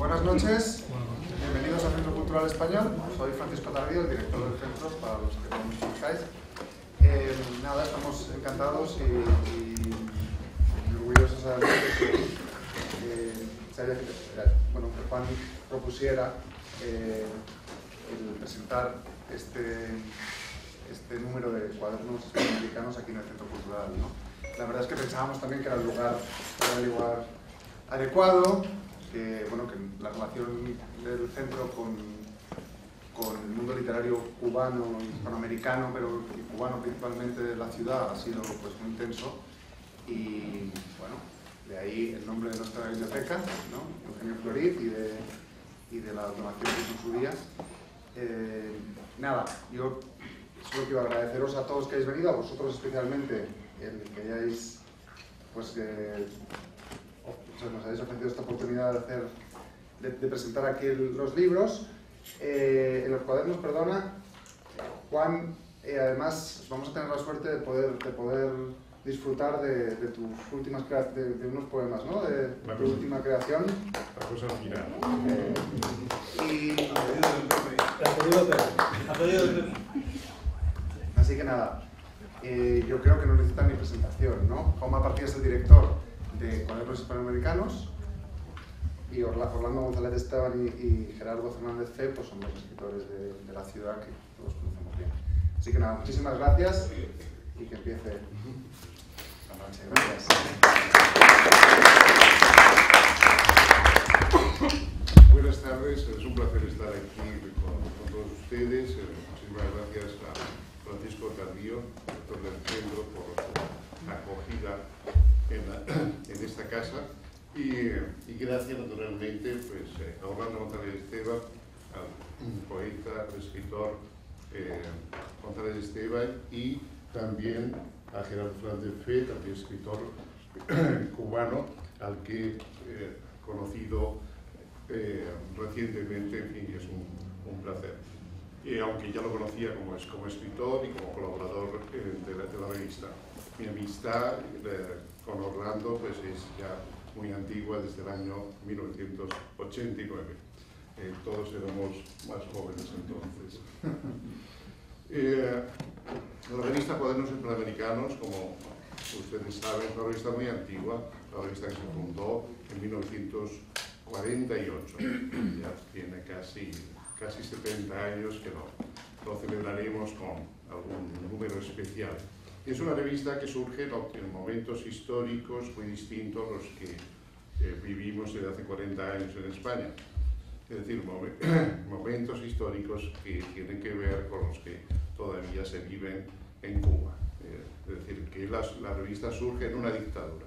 Buenas noches, bienvenidos al Centro Cultural Español. Soy Francisco Tardío, el director del centro, para los que no me conozcáis. Nada, estamos encantados y orgullosos de que Juan propusiera el presentar este número de cuadernos hispanoamericanos aquí en el Centro Cultural, ¿no? La verdad es que pensábamos también que era el lugar adecuado, que la relación del centro con el mundo literario cubano y hispanoamericano, pero cubano principalmente de la ciudad, ha sido pues muy intenso, y bueno, de ahí el nombre de nuestra biblioteca, ¿no? Eugenio Florit, y de la donación que hizo en su día. Nada, yo solo quiero agradeceros a todos que hayáis venido, a vosotros especialmente, el que hayáis, pues nos habéis ofrecido esta oportunidad de presentar aquí los libros, en los cuadernos, perdona, Juan. Además, vamos a tener la suerte de poder disfrutar de tus últimas de unos poemas, ¿no? De tu última creación. La cosa al final. Así que nada, yo creo que no necesitan ni presentación, ¿no? Juan Martí es el director de Cuadernos Hispanoamericanos, y Orlando González Esteban y Gerardo Fernández C. pues son los escritores de la ciudad que todos conocemos bien. Así que nada, muchísimas gracias y que empiece la noche. Gracias. Buenas tardes, es un placer estar aquí con todos ustedes. Muchísimas gracias a Francisco Tardío, director del centro, por la acogida en esta casa. Y gracias naturalmente pues, a Orlando González Esteban, al poeta, escritor González Esteban, y también a Gerardo Fernández C., también escritor cubano, al que he conocido recientemente, en fin, es un placer. Aunque ya lo conocía como escritor y como colaborador de la revista. Mi amistad con Orlando pues, es ya muy antigua, desde el año 1989. Todos éramos más jóvenes entonces. La revista Cuadernos Hispanoamericanos, como ustedes saben, es una revista muy antigua, una revista que se fundó en 1948. Ya tiene casi 70 años, que lo celebraremos con algún número especial. Es una revista que surge en momentos históricos muy distintos a los que vivimos desde hace 40 años en España. Es decir, momentos históricos que tienen que ver con los que todavía se viven en Cuba. Es decir, que la revista surge en una dictadura.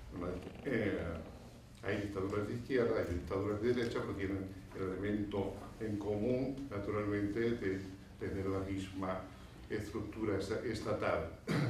Hay dictaduras de izquierda, hay dictaduras de derecha, pero tienen el elemento en común, naturalmente, de tener la misma estructura estatal.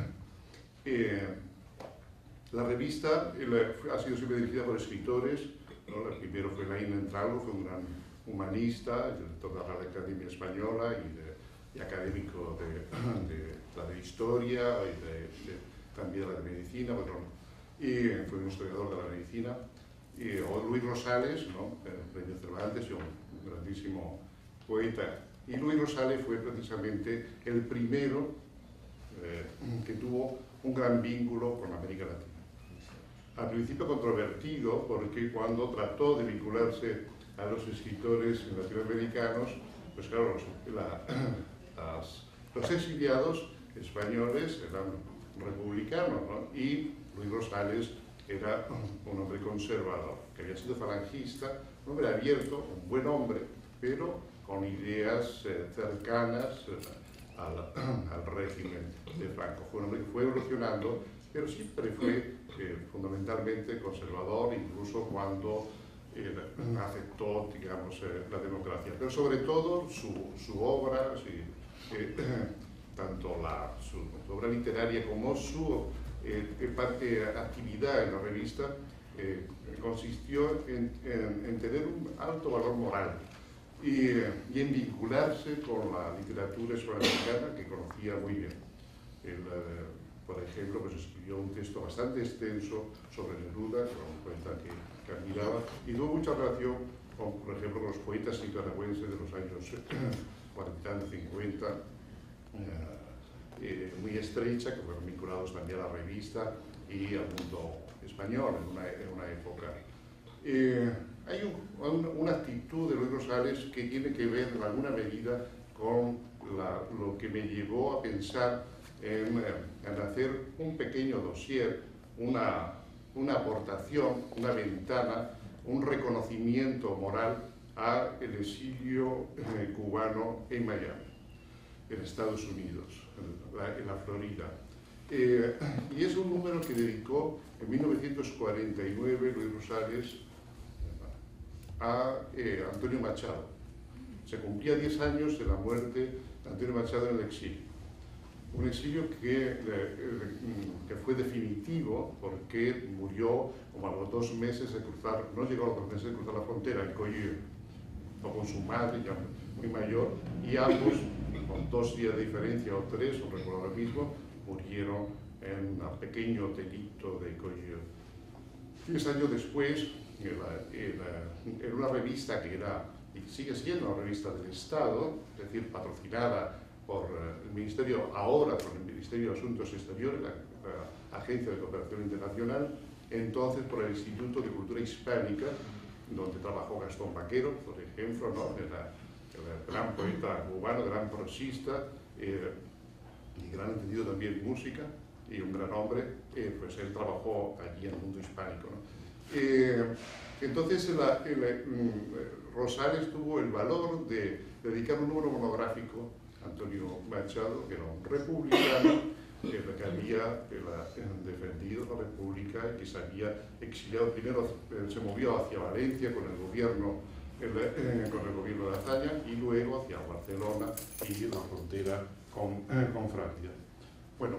La revista ha sido siempre dirigida por escritores, ¿no? El primero fue Laín Entralgo, fue un gran humanista, director de la Real Academia Española y académico de la historia y también de la de medicina, y fue un historiador de la medicina. O Luis Rosales, ¿no? El premio Cervantes, un grandísimo poeta. Y Luis Rosales fue precisamente el primero que tuvo un gran vínculo con América Latina. Al principio controvertido, porque cuando trató de vincularse a los escritores latinoamericanos, pues claro, los exiliados españoles eran republicanos, ¿no? Y Luis Rosales era un hombre conservador, que había sido falangista, un hombre abierto, un buen hombre, pero con ideas cercanas al régimen de Franco. Fue un hombre que fue evolucionando, pero siempre fue fundamentalmente conservador, incluso cuando aceptó, digamos, la democracia. Pero sobre todo su obra, tanto su obra literaria como su actividad en la revista, consistió en tener un alto valor moral y en vincularse con la literatura hispanoamericana, que conocía muy bien. Por ejemplo, pues escribió un texto bastante extenso sobre Neruda, que era un poeta que admiraba, y tuvo mucha relación por ejemplo, con los poetas nicaragüenses de los años 40, 50, muy estrecha, que fueron vinculados también a la revista y al mundo español en una época. Hay una actitud de Luis Rosales que tiene que ver en alguna medida con lo que me llevó a pensar en hacer un pequeño dossier, una aportación, una ventana, un reconocimiento moral al exilio cubano en Miami, en Estados Unidos, en la Florida. Y es un número que dedicó en 1949 Luis Rosales a Antonio Machado. Se cumplía 10 años de la muerte de Antonio Machado en el exilio. Un exilio que fue definitivo porque murió como a los 2 meses de cruzar, no llegó a los 2 meses de cruzar la frontera, en Coyhaique, o con su madre, ya muy mayor, y ambos, con 2 días de diferencia o 3, no recuerdo ahora mismo, murieron en un pequeño hotelito de Coyhaique. 10 años después, en una revista que era, y sigue siendo una revista del Estado, es decir, patrocinada por el Ministerio, ahora por el Ministerio de Asuntos Exteriores, la Agencia de Cooperación Internacional, entonces por el Instituto de Cultura Hispánica, donde trabajó Gastón Vaquero, por ejemplo, ¿no? El gran poeta cubano, gran prosista, y gran entendido también en música, y un gran hombre, pues él trabajó allí en el mundo hispánico, ¿no? Entonces Rosales tuvo el valor de dedicar un número monográfico a Antonio Machado, que era un republicano, que había defendido la República y que se había exiliado. Primero se movió hacia Valencia con el gobierno de Azaña y luego hacia Barcelona y la frontera con Francia. Bueno,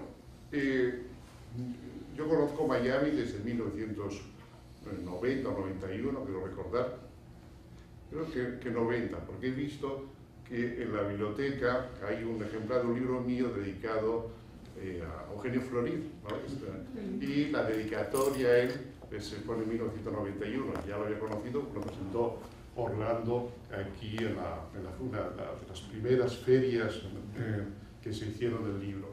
yo conozco Miami desde 1990 o 91, quiero recordar, creo que 90, porque he visto que en la biblioteca hay un ejemplar de un libro mío dedicado a Eugenio Florid, ¿no? Y la dedicatoria a él se pone en 1991, ya lo había conocido, lo presentó Orlando aquí en una de las primeras ferias que se hicieron del libro.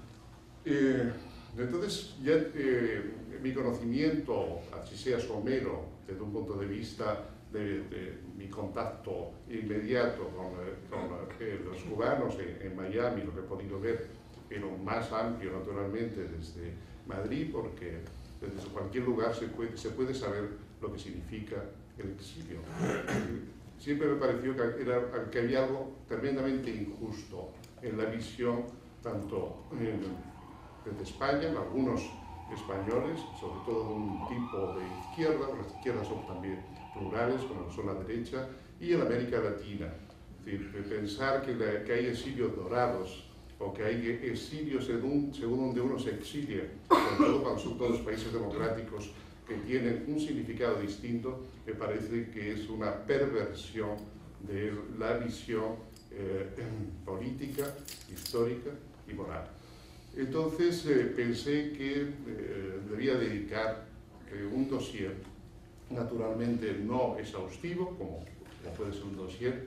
Entonces, ya mi conocimiento, así sea somero, desde un punto de vista de mi contacto inmediato con los cubanos en Miami, lo que he podido ver, pero más amplio naturalmente desde Madrid, porque desde cualquier lugar se puede saber lo que significa el exilio. Siempre me pareció que había algo tremendamente injusto en la visión, tanto desde España, en algunos españoles, sobre todo de un tipo de izquierda, las izquierdas son también plurales, como son la derecha, y en América Latina. Es decir, pensar que hay exilios dorados, o que hay exilios según donde uno se exilia, sobre todo cuando son todos países democráticos que tienen un significado distinto, me parece que es una perversión de la visión política, histórica y moral. Entonces pensé que debía dedicar un dossier, naturalmente no exhaustivo, como puede ser un dossier,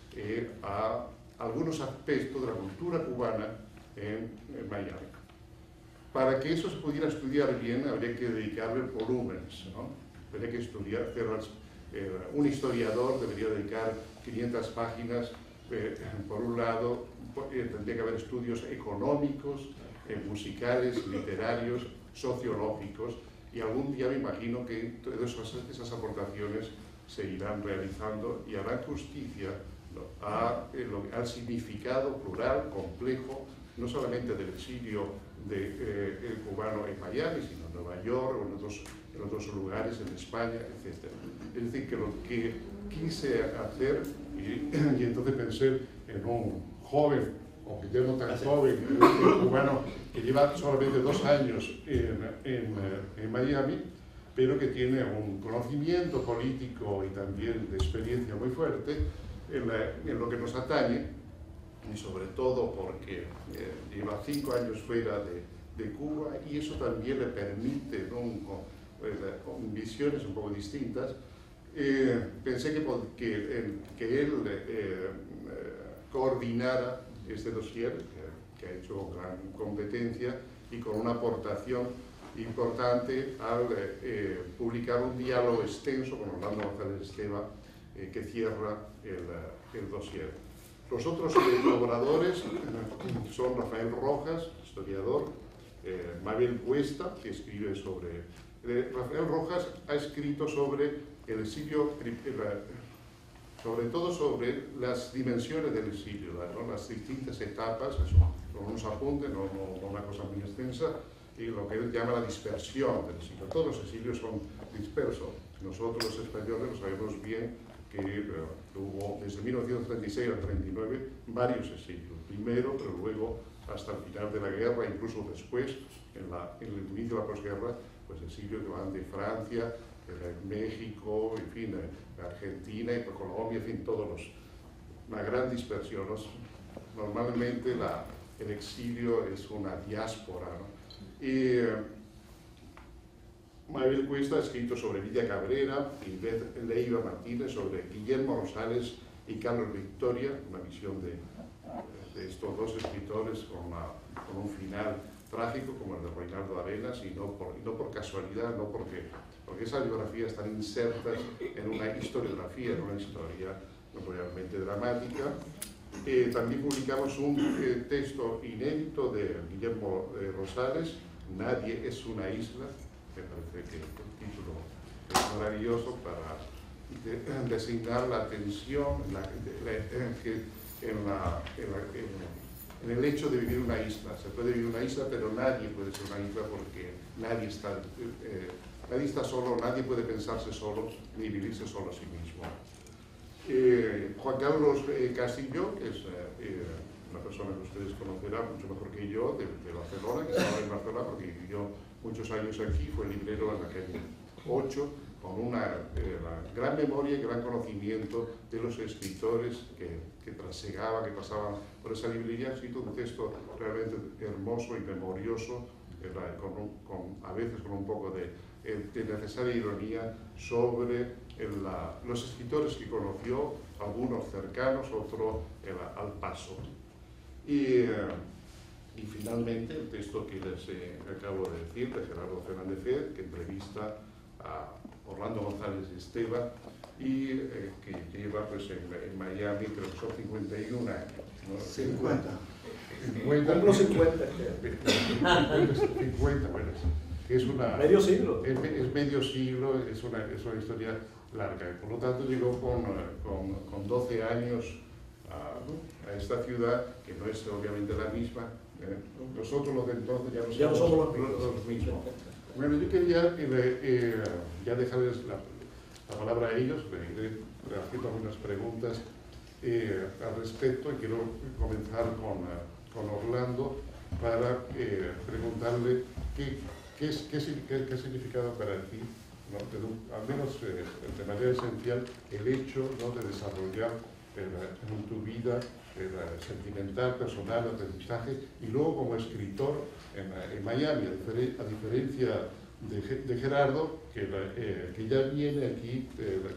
a algunos aspectos de la cultura cubana en Miami. Para que eso se pudiera estudiar bien, habría que dedicarle volúmenes, ¿no? Habría que estudiar, un historiador debería dedicar 500 páginas, por un lado, tendría que haber estudios económicos, musicales, literarios, sociológicos, y algún día me imagino que todas esas aportaciones se irán realizando y harán justicia al significado plural, complejo, no solamente del exilio cubano en Miami, sino en Nueva York o en otros lugares, en España, etc. Es decir, que lo que quise hacer, y entonces pensé en un joven, o que ya no tan joven, cubano, que lleva solamente 2 años en Miami, pero que tiene un conocimiento político y también de experiencia muy fuerte en lo que nos atañe, y sobre todo porque lleva 5 años fuera de Cuba, y eso también le permite, ¿no? con visiones un poco distintas, pensé que él coordinara este dossier, que ha hecho con gran competencia y con una aportación importante al publicar un diálogo extenso con Orlando González Esteva que cierra el dossier. Los otros colaboradores son Rafael Rojas, historiador, Mabel Cuesta, que escribe sobre... Rafael Rojas ha escrito sobre el exilio, sobre todo sobre las dimensiones del exilio, ¿no? Las distintas etapas, con unos apuntes, no una cosa muy extensa, y lo que él llama la dispersión del exilio. Todos los exilios son dispersos. Nosotros los españoles lo sabemos bien, que hubo desde 1936 al 39 varios exilios. Primero, pero luego hasta el final de la guerra, incluso después, en el inicio de la posguerra, pues exilios que van de Francia, México, en fin, Argentina y Colombia, en fin, una gran dispersión. Normalmente el exilio es una diáspora, ¿no? Y Mabel Cuesta ha escrito sobre Villa Cabrera y Leiva Martínez, sobre Guillermo Rosales y Carlos Victoria, una visión de estos dos escritores con un final trágico como el de Reinaldo Arenas, y no por casualidad, no porque esas biografías están insertas en una historiografía, en una historia realmente dramática. También publicamos un texto inédito de Guillermo Rosales, Nadie es una isla. Me parece que el título es maravilloso para designar la tensión en el hecho de vivir una isla. Se puede vivir una isla, pero nadie puede ser una isla porque nadie está solo, nadie puede pensarse solo ni vivirse solo a sí mismo. Juan Carlos Castillo, que es una persona que ustedes conocerán mucho mejor que yo, de Barcelona, que estaba en Barcelona porque vivió muchos años aquí, fue librero en la calle 8, con una gran memoria y gran conocimiento de los escritores que trasegaban, que pasaban por esa librería. Ha escrito un texto realmente hermoso y memorioso, a veces con un poco de necesaria ironía, sobre los escritores que conoció, algunos cercanos, otros al paso. Y finalmente el texto que les acabo de decir, de Gerardo Fernández, que entrevista a Orlando González Esteva y que lleva pues, en Miami, creo que son 51 años, ¿no? 50. Cumplo 50. 50, bueno, es una... Medio siglo. Es medio siglo, es una historia larga. Por lo tanto, llegó con 12 años a esta ciudad, que no es obviamente la misma. Nosotros los de entonces ya no somos los mismos. Bueno, yo quería ya dejarles la palabra a ellos, le iré haciendo algunas preguntas al respecto, y quiero comenzar con Orlando para preguntarle qué significado para ti, ¿no? Al menos de manera esencial, el hecho, ¿no?, de desarrollar en tu vida sentimental, personal, aprendizaje, y luego como escritor en Miami, a diferencia de Gerardo, que ya viene aquí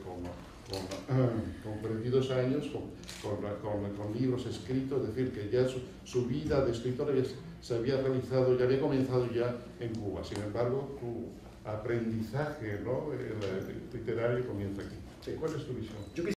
con 22 años, con libros escritos, es decir, que ya su vida de escritor se había realizado, ya había comenzado ya en Cuba. Sin embargo, tu aprendizaje, ¿no?, literario comienza aquí. ¿Cuál es tu visión?